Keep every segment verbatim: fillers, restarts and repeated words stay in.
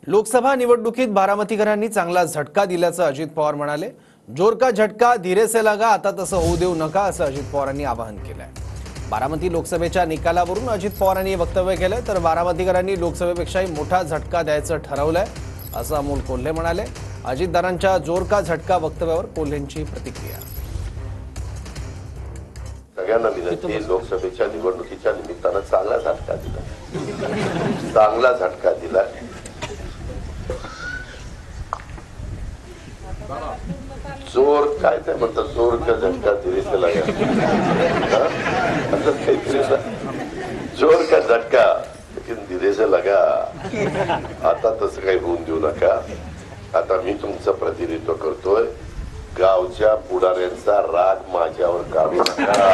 लोकसभा निवडणुकीत बारामतीकरांनी चांगला झटका दिल्याचं अजित पवार म्हणाले। जोर का झटका धीरे से लगा, आता तसं होऊ देऊ नका असं अजित पवारांनी आवाहन केलंय। बारामती लोकसभेच्या निकालावरून अजित पवारांनी वक्तव्य केलंय, तर बारामतीकरांनी लोकसभेपेक्षाही मोठा झटका द्यायचं ठरवलंय असं अमोल कोल्हे म्हणाले। अजितदारांच्या जोर का झटका वक्तव्यावर कोल्हेंची प्रतिक्रिया। सगळ्यांना विनंती, लोकसभेच्या निवडणुकीच्या निमित्तानं चांगला झटका दिला चांगला झटका दिला जोर काय ते म्हणतात, जोर का झटका धीरे से लगा, जोर का झटका लेकिन धीरे से लगा। आता तसं काही होऊन देऊ नका। आता मी तुमचं प्रतिनिधित्व करतोय, गावच्या पुढाऱ्यांचा राग माझ्यावर काढू नका।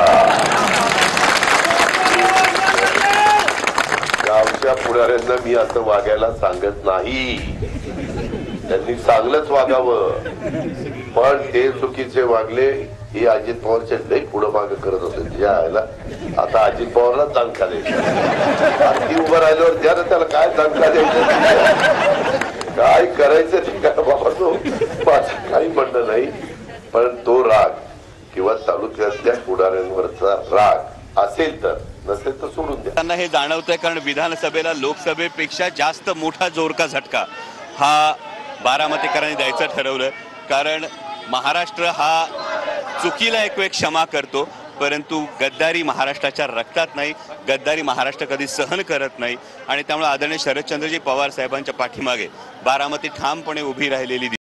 गावच्या पुढाऱ्यांना मी असं वागायला सांगत नाही, त्यांनी चांगलंच वागावं, पण ते चुकीचे वागले ही अजित पवारचे लई पुढं मागं करत असेल। ज्याला आता अजित पवारला दणका द्यायचा, ती उभं राहिल्यावर द्या ना त्याला, काय दणका द्यायचं, काय करायचं ते काय बाबा, तो माझं काही म्हणणं नाही, पण तो राग किंवा तालुक्यातल्या पुढाऱ्यांवरचा राग असेल तर, नसेल तर सोडून द्या। त्यांना हे जाणवतंय, कारण विधानसभेला लोकसभेपेक्षा जास्त मोठा जोर का झटका हा बारामतीकरांनी द्यायचं ठरवलं। कारण महाराष्ट्र हा चुकीला एक वेळ क्षमा करतो, परंतु गद्दारी महाराष्ट्राच्या रक्तात नाही, गद्दारी महाराष्ट्र कधी सहन करत नाही, आणि त्यामुळे आदरणीय शरदचंद्रजी पवार साहेबांच्या पाठीमागे बारामती ठामपणे उभी राहिलेली